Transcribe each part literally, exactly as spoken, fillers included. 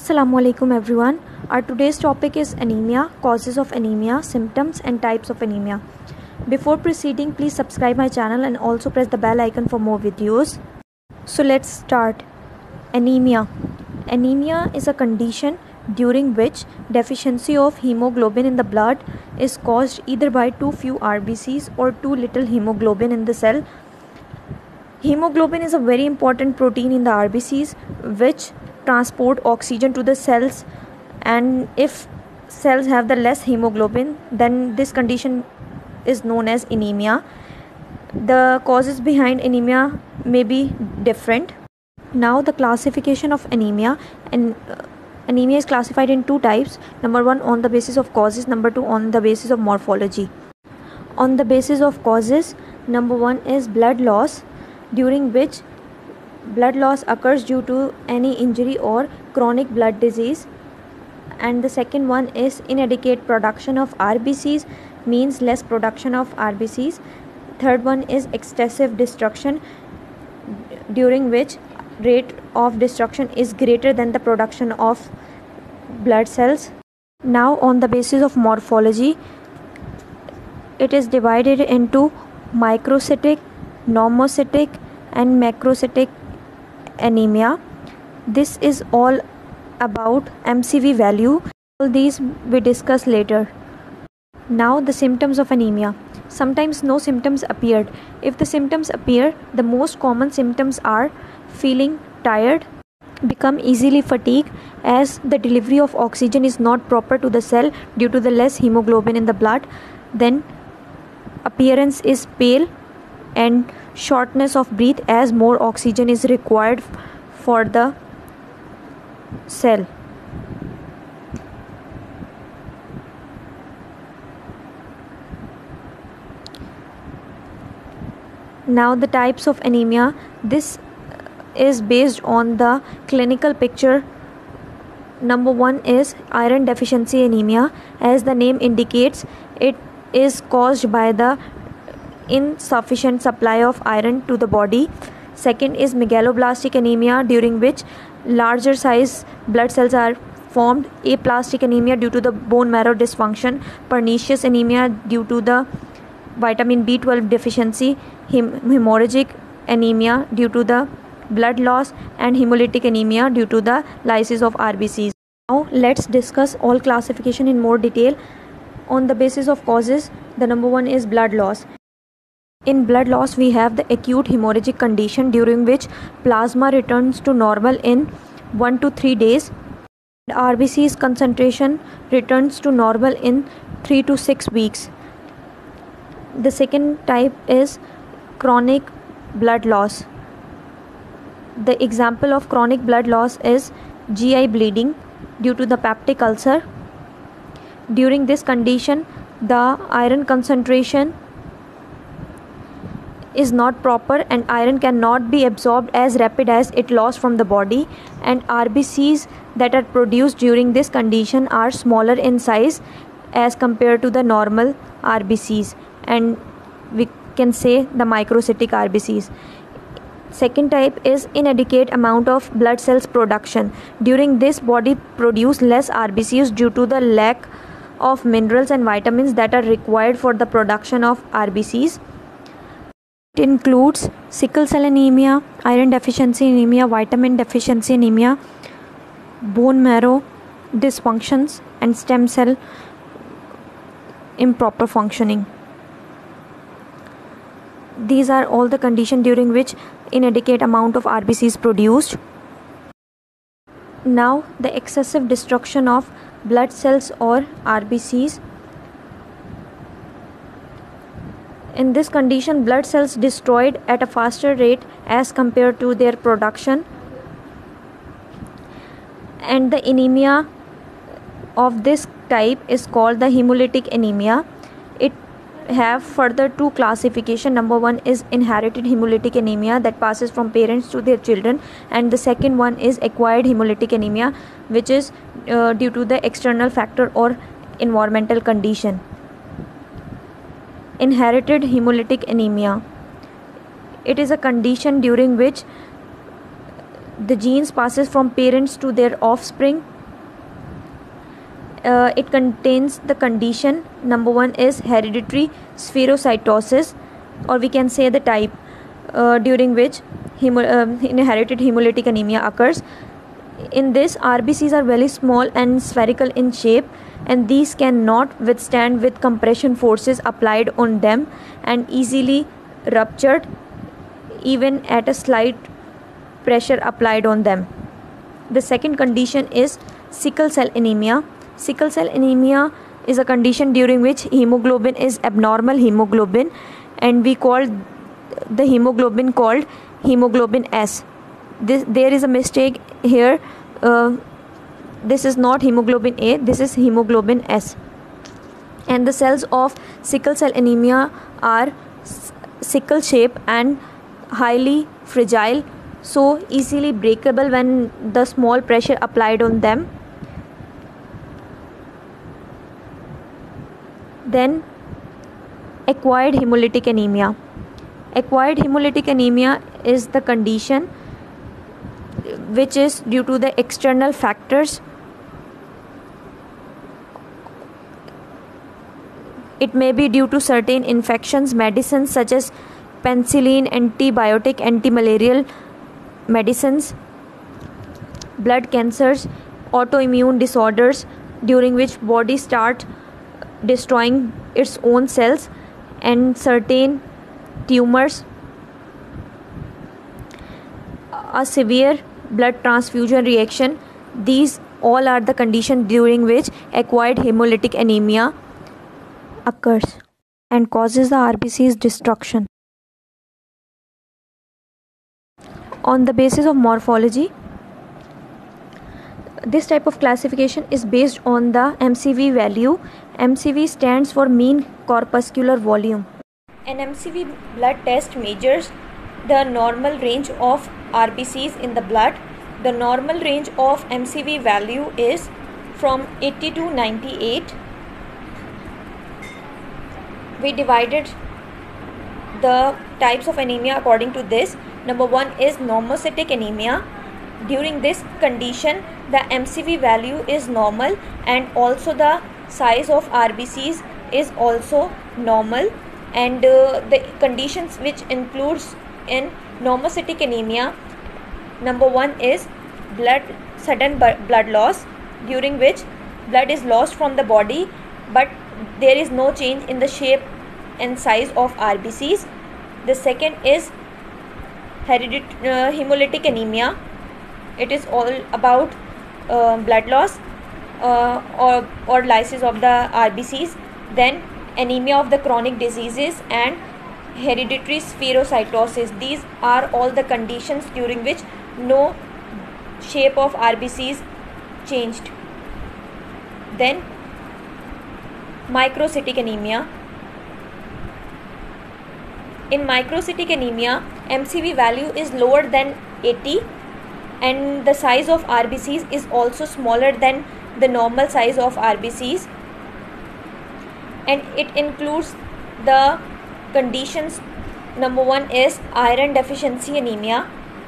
Assalamu alaikum everyone. Our today's topic is anemia, causes of anemia, symptoms and types of anemia. Before proceeding, please subscribe my channel and also press the bell icon for more videos. So let's start. Anemia. Anemia is a condition during which deficiency of hemoglobin in the blood is caused either by too few R B Cs or too little hemoglobin in the cell. Hemoglobin is a very important protein in the R B Cs which transport oxygen to the cells, and if cells have the less hemoglobin, then this condition is known as anemia. The causes behind anemia may be different. Now the classification of anemia, and uh, anemia is classified in two types. Number one, on the basis of causes. Number two, on the basis of morphology. On the basis of causes, number one is blood loss, during which blood loss occurs due to any injury or chronic blood disease. And the second one is inadequate production of R B Cs, means less production of R B Cs. Third one is excessive destruction, during which rate of destruction is greater than the production of blood cells. Now on the basis of morphology, it is divided into microcytic, normocytic and macrocytic anemia. This is all about M C V value. All these we discuss later. Now the symptoms of anemia. Sometimes no symptoms appeared. If the symptoms appear, the most common symptoms are feeling tired, become easily fatigued as the delivery of oxygen is not proper to the cell due to the less hemoglobin in the blood. Then appearance is pale and shortness of breath as more oxygen is required for the cell. Now the types of anemia. This is based on the clinical picture. Number one is iron deficiency anemia. As the name indicates, it is caused by the insufficient supply of iron to the body. Second is megaloblastic anemia, during which larger size blood cells are formed. Aplastic anemia due to the bone marrow dysfunction. Pernicious anemia due to the vitamin B twelve deficiency. Hem- hemorrhagic anemia due to the blood loss, and hemolytic anemia due to the lysis of R B Cs. Now let's discuss all classification in more detail. On the basis of causes, the number one is blood loss. In blood loss, we have the acute hemorrhagic condition, during which plasma returns to normal in one to three days. R B Cs concentration returns to normal in three to six weeks. The second type is chronic blood loss. The example of chronic blood loss is G I bleeding due to the peptic ulcer. During this condition, the iron concentration is not proper and iron cannot be absorbed as rapid as it lost from the body, and R B Cs that are produced during this condition are smaller in size as compared to the normal R B Cs, and we can say the microcytic R B Cs. Second type is inadequate amount of blood cells production. During this, body produce less R B Cs due to the lack of minerals and vitamins that are required for the production of R B Cs. It includes sickle cell anemia, iron deficiency anemia, vitamin deficiency anemia, bone marrow dysfunctions, and stem cell improper functioning. These are all the conditions during which inadequate amount of R B Cs produced. Now the excessive destruction of blood cells or R B Cs. In this condition, blood cells destroyed at a faster rate as compared to their production, and the anemia of this type is called the hemolytic anemia. It have further two classification. Number one is inherited hemolytic anemia that passes from parents to their children, and the second one is acquired hemolytic anemia, which is uh, due to the external factor or environmental condition. Inherited hemolytic anemia. It is a condition during which the genes passes from parents to their offspring, uh, it contains the condition. Number one is hereditary spherocytosis, or we can say the type, uh, during which hemo- uh, inherited hemolytic anemia occurs. In this, R B Cs are very small and spherical in shape, and these cannot withstand with compression forces applied on them and easily ruptured even at a slight pressure applied on them. The second condition is sickle cell anemia. Sickle cell anemia is a condition during which hemoglobin is abnormal hemoglobin, and we call the hemoglobin called hemoglobin S. This, there is a mistake here. Uh, this is not hemoglobin A, this is hemoglobin S. And the cells of sickle cell anemia are sickle shape and highly fragile, so easily breakable when the small pressure applied on them. Then acquired hemolytic anemia. Acquired hemolytic anemia is the condition which is due to the external factors. It may be due to certain infections, medicines such as penicillin, antibiotic, anti-malarial medicines, blood cancers, autoimmune disorders during which body start destroying its own cells, and certain tumors, a severe blood transfusion reaction. These all are the conditions during which acquired hemolytic anemia occurs and causes the R B C's destruction. On the basis of morphology, this type of classification is based on the M C V value. M C V stands for mean corpuscular volume. An M C V blood test measures the normal range of R B Cs in the blood. The normal range of M C V value is from eighty to ninety-eight. We divided the types of anemia according to this. Number one is normocytic anemia. During this condition, the M C V value is normal, and also the size of R B Cs is also normal. And uh, the conditions which includes in normocytic anemia, number one is blood sudden blood loss, during which blood is lost from the body, but there is no change in the shape and size of R B Cs. The second is hereditary uh, hemolytic anemia. It is all about uh, blood loss uh, or, or lysis of the R B Cs. Then anemia of the chronic diseases and hereditary spherocytosis. These are all the conditions during which no shape of R B Cs changed. Then microcytic anemia. In microcytic anemia, M C V value is lower than eighty, and the size of R B Cs is also smaller than the normal size of R B Cs, and it includes the conditions. Number one is iron deficiency anemia.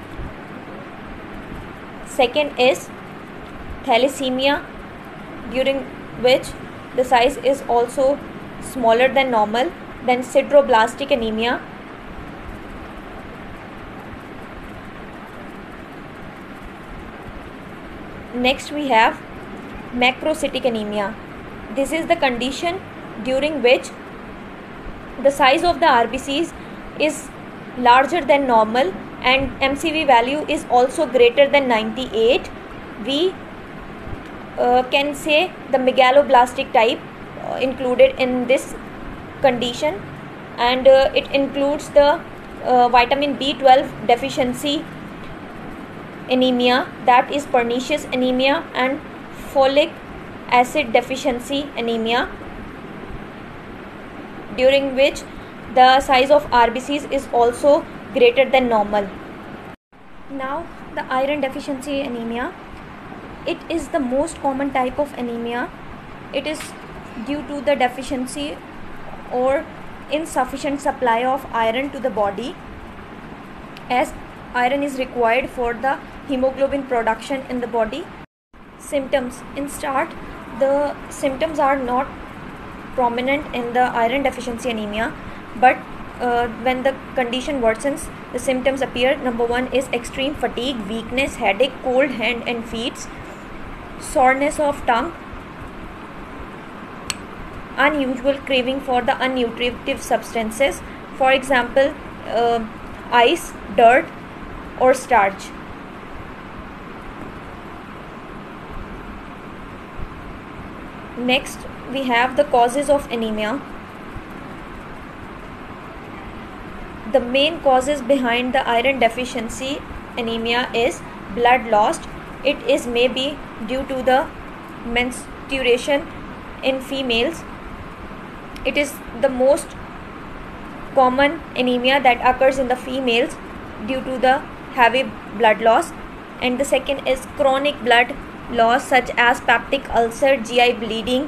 Second is thalassemia, during which the size is also smaller than normal. Then sideroblastic anemia. Next we have macrocytic anemia. This is the condition during which the size of the R B Cs is larger than normal and M C V value is also greater than ninety-eight. We uh, can say the megaloblastic type uh, included in this condition, and uh, it includes the uh, vitamin B twelve deficiency anemia, that is pernicious anemia, and folic acid deficiency anemia, during which the size of R B Cs is also greater than normal. Now the iron deficiency anemia. It is the most common type of anemia. It is due to the deficiency or insufficient supply of iron to the body, as iron is required for the hemoglobin production in the body. Symptoms. In start, the symptoms are not prominent in the iron deficiency anemia, but uh, when the condition worsens, the symptoms appear. Number one is extreme fatigue, weakness, headache, cold hand and feet, soreness of tongue, unusual craving for the unnutritive substances, for example uh, ice, dirt or starch. Next we have the causes of anemia. The main causes behind the iron deficiency anemia is blood lost. It is maybe due to the menstruation in females. It is the most common anemia that occurs in the females due to the heavy blood loss. And the second is chronic blood loss such as peptic ulcer, G I bleeding.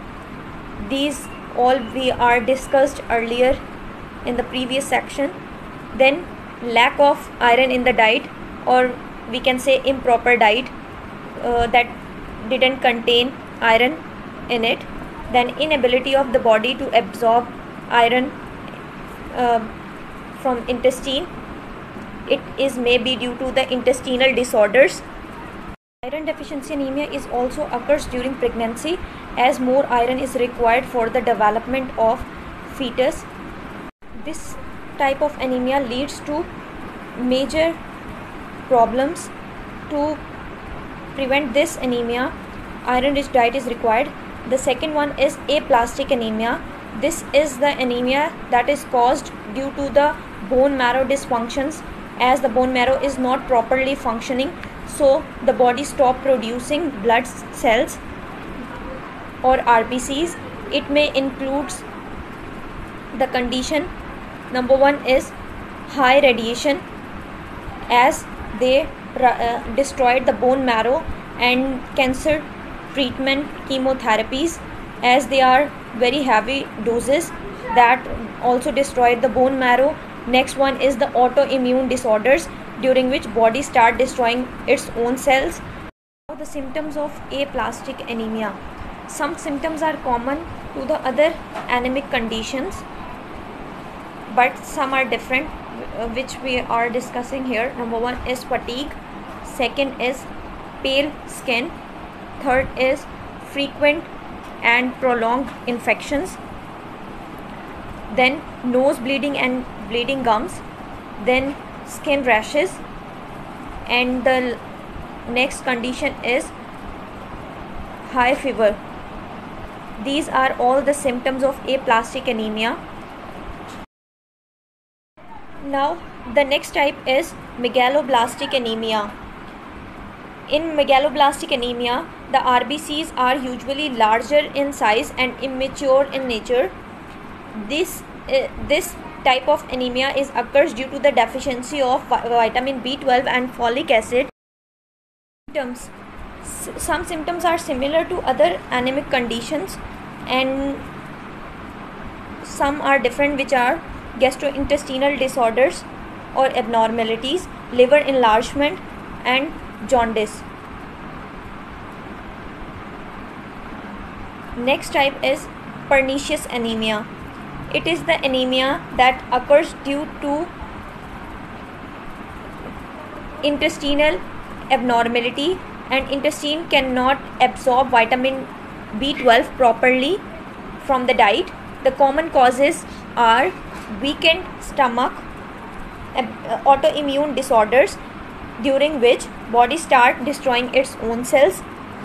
These all we are discussed earlier in the previous section. Then lack of iron in the diet, or we can say improper diet uh, that didn't contain iron in it. Then inability of the body to absorb iron uh, from intestine. It is maybe due to the intestinal disorders. Iron deficiency anemia is also occurs during pregnancy, as more iron is required for the development of fetus. This type of anemia leads to major problems. To prevent this anemia, iron-rich diet is required. The second one is aplastic anemia. This is the anemia that is caused due to the bone marrow dysfunctions, as the bone marrow is not properly functioning, so the body stop producing blood cells or R B Cs. It may include the condition. Number one is high radiation, as they uh, destroyed the bone marrow, and cancer treatment, chemotherapies, as they are very heavy doses that also destroyed the bone marrow. Next one is the autoimmune disorders, during which body start destroying its own cells. Now the symptoms of aplastic anemia. Some symptoms are common to the other anemic conditions, but some are different, which we are discussing here. Number one is fatigue. Second is pale skin. Third is frequent and prolonged infections. Then nose bleeding and bleeding gums. Then skin rashes. And the next condition is high fever. These are all the symptoms of aplastic anemia. Now the next type is megaloblastic anemia. In megaloblastic anemia, the R B Cs are usually larger in size and immature in nature. This uh, this type of anemia is occurs due to the deficiency of vitamin B twelve and folic acid. Symptoms. S some symptoms are similar to other anemic conditions, and some are different, which are gastrointestinal disorders or abnormalities, liver enlargement and jaundice. Next type is pernicious anemia. It is the anemia that occurs due to intestinal abnormality, and intestine cannot absorb vitamin B twelve properly from the diet. The common causes are weakened stomach, autoimmune disorders, during which body start destroying its own cells,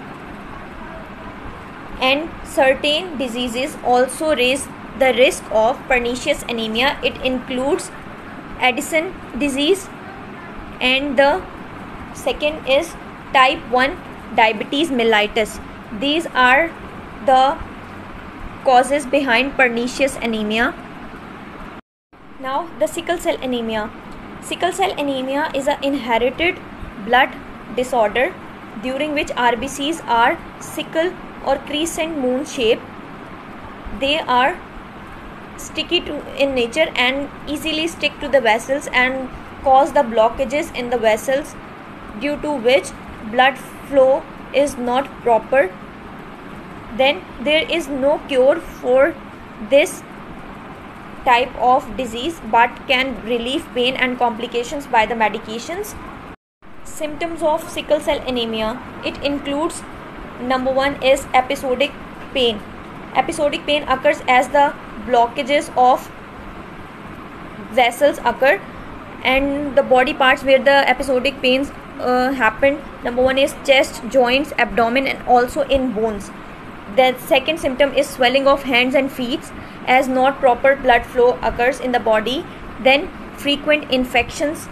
and certain diseases also raise the risk of pernicious anemia. It includes Addison disease, and the second is type one diabetes mellitus. These are the causes behind pernicious anemia. Now the sickle cell anemia. Sickle cell anemia is an inherited blood disorder during which R B Cs are sickle or crescent moon shape. They are sticky to in nature and easily stick to the vessels and cause the blockages in the vessels, due to which blood flow is not proper. then there is no cure for this type of disease but can relieve pain and complications by the medications. Symptoms of sickle cell anemia. It includes, number one is episodic pain. Episodic pain occurs as the blockages of vessels occur, and the body parts where the episodic pains uh, happen, number one is chest, joints, abdomen, and also in bones. The second symptom is swelling of hands and feet as not proper blood flow occurs in the body. Then frequent infections,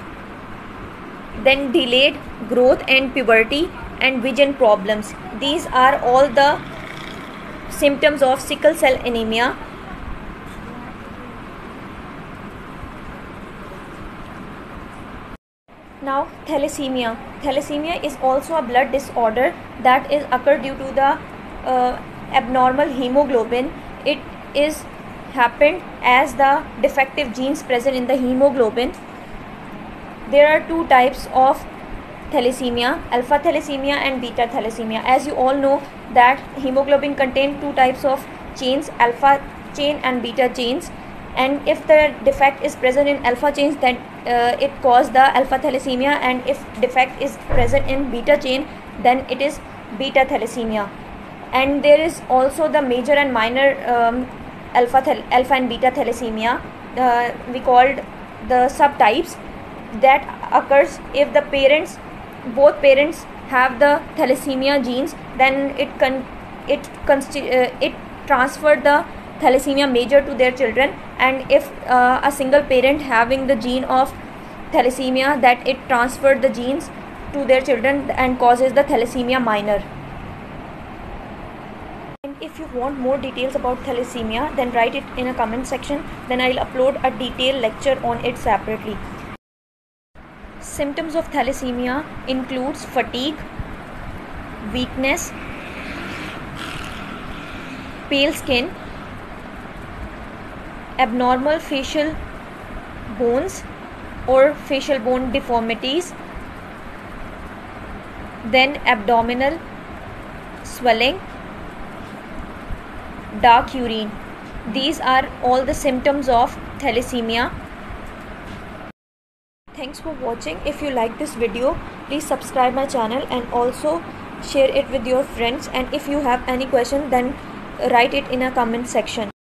then delayed growth and puberty, and vision problems. These are all the symptoms of sickle cell anemia. Now thalassemia. Thalassemia is also a blood disorder that is occur due to the uh, abnormal hemoglobin. It is happened as the defective genes present in the hemoglobin. There are two types of thalassemia, alpha thalassemia and beta thalassemia. As you all know that hemoglobin contains two types of chains, alpha chain and beta chains, and if the defect is present in alpha chains, then uh, it causes the alpha thalassemia, and if defect is present in beta chain, then it is beta thalassemia. And there is also the major and minor um, alpha alpha and beta thalassemia. Uh, we called the subtypes that occurs if the parents both parents have the thalassemia genes, then it can it consti- uh, it transferred the thalassemia major to their children, and if uh, a single parent having the gene of thalassemia, that it transferred the genes to their children and causes the thalassemia minor. And if you want more details about thalassemia, then write it in a comment section, then I'll upload a detailed lecture on it separately. Symptoms of thalassemia includes fatigue, weakness, pale skin, abnormal facial bones or facial bone deformities, then abdominal swelling, dark urine. These are all the symptoms of thalassemia. Thanks for watching. If you like this video, please subscribe my channel and also share it with your friends, and if you have any question, then write it in a comment section.